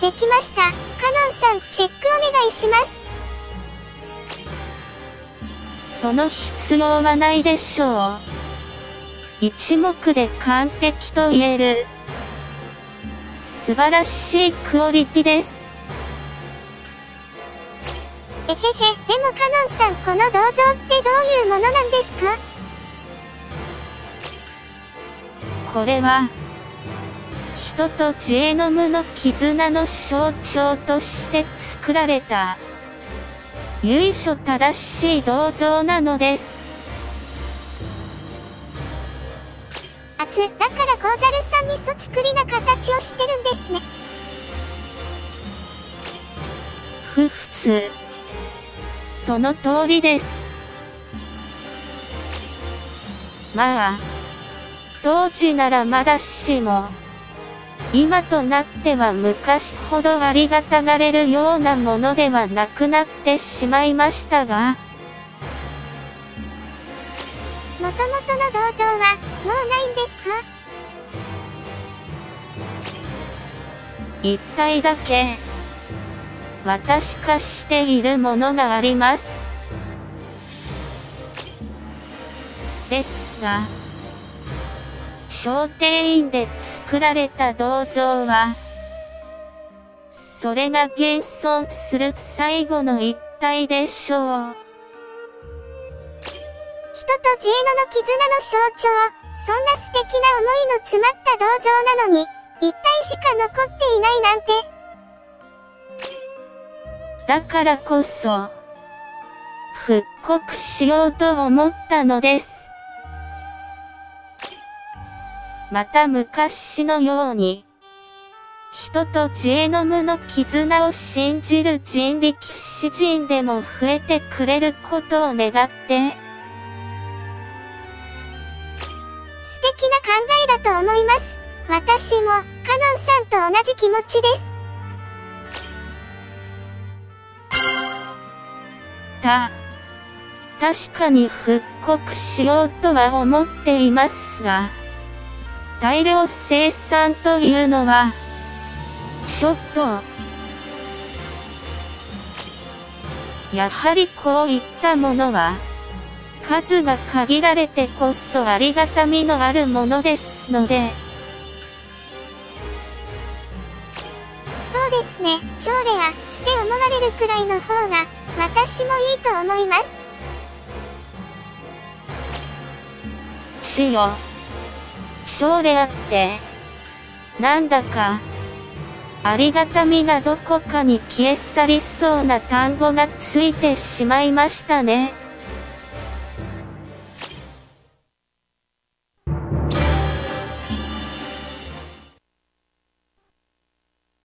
できました。カノンさん、チェックお願いします。 その必要はないでしょう。一目で完璧と言える。素晴らしいクオリティです。 えへへ、でもカノンさん、この銅像ってどういうものなんですか？ これは、人とジエノムの絆の象徴として作られた、由緒正しい銅像なのです。 だからコウザルさんにそっくりな形をしてるんですね。 普通。その通りです。まあ、当時ならまだしも、今となっては昔ほどありがたがれるようなものではなくなってしまいましたが、 もともとの銅像はもうないんですか？ 一体だけ、私化しているものがあります。ですが、小定院で作られた銅像は、それが現存する最後の一体でしょう。 人とジエノの絆の象徴、そんな素敵な思いの詰まった銅像なのに、一体しか残っていないなんて。 だからこそ、復刻しようと思ったのです。また昔のように、人とジエノムの絆を信じる人力士人でも増えてくれることを願って、 素敵な考えだと思います。私も、カノンさんと同じ気持ちです。 確かに復刻しようとは思っていますが、大量生産というのは、ちょっと、やはりこういったものは、数が限られてこそありがたみのあるものですので、 そうですね、超レア、って思われるくらいの方が、私もいいと思います。 超レアって、なんだか、ありがたみがどこかに消え去りそうな単語がついてしまいましたね。